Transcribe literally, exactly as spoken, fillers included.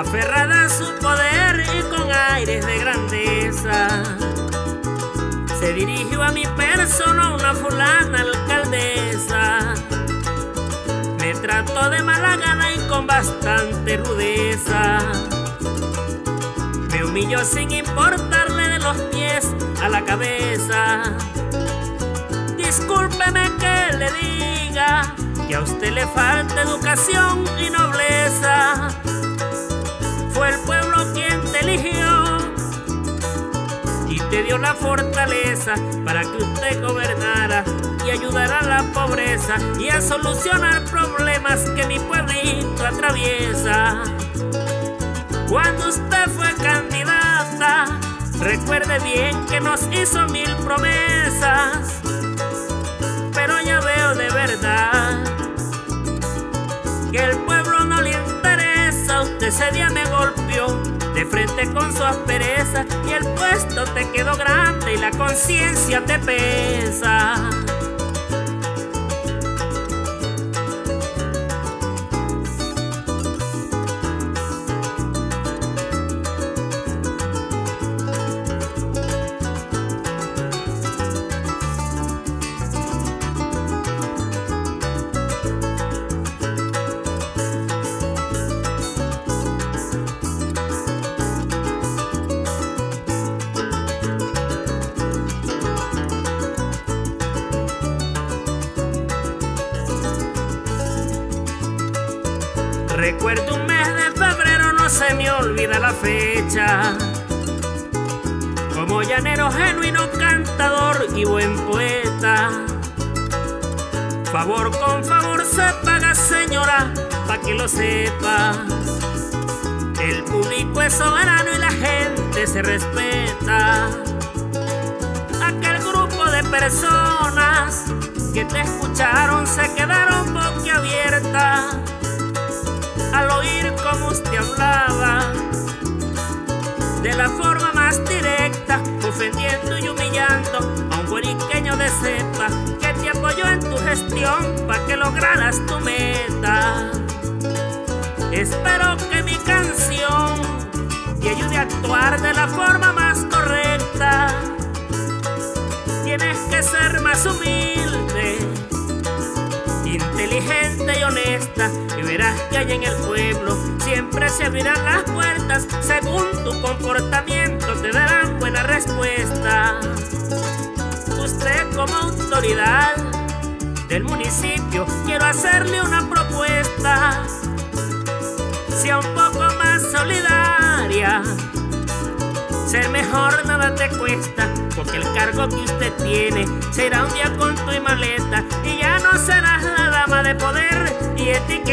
aferrada a su poder y con aires de grandeza, se dirigió a mi persona una fulana alcaldesa. Me trató de mala gana y con bastante rudeza, me humilló sin importarle de los pies a la cabeza. Discúlpeme que le diga que a usted le falta educación y nobleza. Fue el pueblo quien te eligió y te dio la fortaleza para que usted gobernara y ayudara a la pobreza y a solucionar problemas que mi pueblito atraviesa. Cuando usted fue candidata, recuerde bien que nos hizo mil promesas, pero ya veo de verdad que el pueblo no le interesa. Usted ese día me golpeó de frente con su aspereza y el puesto te quedó grande y la conciencia te pesa. Recuerdo un mes de febrero, no se me olvida la fecha. Como llanero genuino, cantador y buen poeta, favor con favor se paga, señora, pa' que lo sepa. El público es soberano y la gente se respeta. Aquel grupo de personas que te escucharon se quedaron boquiabiertas al oír cómo usted hablaba de la forma más directa, ofendiendo y humillando a un boriqueño de cepa que te apoyó en tu gestión para que lograras tu meta. Espero que mi canción te ayude a actuar de la forma más correcta. Tienes que ser más humilde, inteligente y honesta, y verás que allá en el pueblo siempre se abrirán las puertas. Según tu comportamiento te darán buena respuesta. Usted como autoridad del municipio, quiero hacerle una propuesta. Sea un poco más solidaria, ser mejor nada te cuesta, porque el cargo que usted tiene será un día con tu maleta y ya no serás la dama de poder y etiqueta